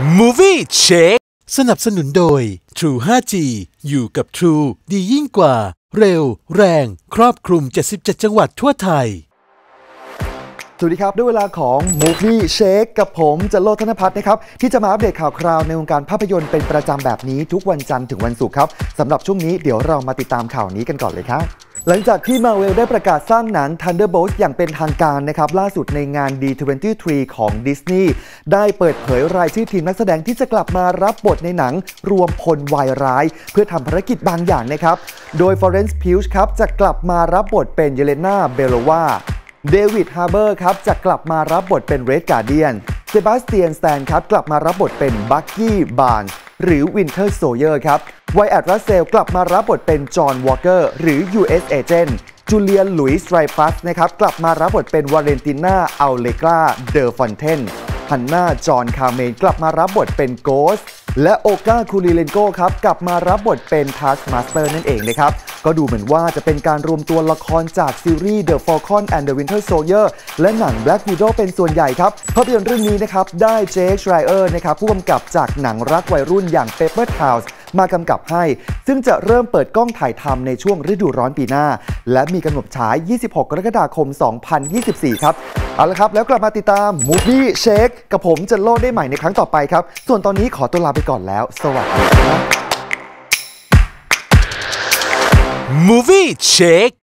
Movie Check สนับสนุนโดย True 5G อยู่กับ True ดียิ่งกว่าเร็วแรงครอบคลุม77จังหวัดทั่วไทยสวัสดีครับด้วยเวลาของ Movie Check กับผมจโรจน์ ธนภัทรนะครับที่จะมาอัปเดตข่าวคราวในวงการภาพยนตร์เป็นประจำแบบนี้ทุกวันจันทร์ถึงวันศุกร์ครับสำหรับช่วงนี้เดี๋ยวเรามาติดตามข่าวนี้กันก่อนเลยครับหลังจากที่ Marvel ได้ประกาศสร้างหนัง Thunderbolts อย่างเป็นทางการนะครับล่าสุดในงาน D23 ของ Disney ได้เปิดเผยรายชื่อทีมนักแสดงที่จะกลับมารับบทในหนังรวมพลวายร้ายเพื่อทำภารกิจบางอย่างนะครับโดย Florence Pugh ครับจะกลับมารับบทเป็นเยเลนาเบโลวาเดวิดฮาร์เบอร์ครับจะกลับมารับบทเป็นเรดการ์เดียนเซบาสเตียนสแตนครับกลับมารับบทเป็นบัคกี้บาร์นหรือวินเทอร์โซเยอร์ครับไวแอดรัสเซลกลับมารับบทเป็นจอห์นวอลเกอร์หรือ U.S. Agent จูเลียนหลุยส์ไรฟัสนะครับกลับมารับบทเป็นวาเลนติน่าอัลเลกราเดอฟอนเทนฮันนาจอห์นคาร์เมนกลับมารับบทเป็นโกสและโอกาคูริเลนโกครับกลับมารับบทเป็นทัสมาสเตอร์นั่นเองนะครับก็ดูเหมือนว่าจะเป็นการรวมตัวละครจากซีรีส์ The Falcon and the Winter Soldier และหนัง Black Widow เป็นส่วนใหญ่ครับภาพยนตร์เรื่องนี้นะครับได้เจค ชไรเออร์นะครับผู้กำกับจากหนังรักวัยรุ่นอย่าง Paper Towns มากำกับให้ซึ่งจะเริ่มเปิดกล้องถ่ายทำในช่วงฤดูร้อนปีหน้าและมีกำหนดฉาย 26 กรกฎาคม 2024 ครับเอาละครับแล้วกลับมาติดตาม Movie Check กับผมจโรจน์ได้ใหม่ในครั้งต่อไปครับส่วนตอนนี้ขอตัวลาไปก่อนแล้วสวัสดีครับ Movie Check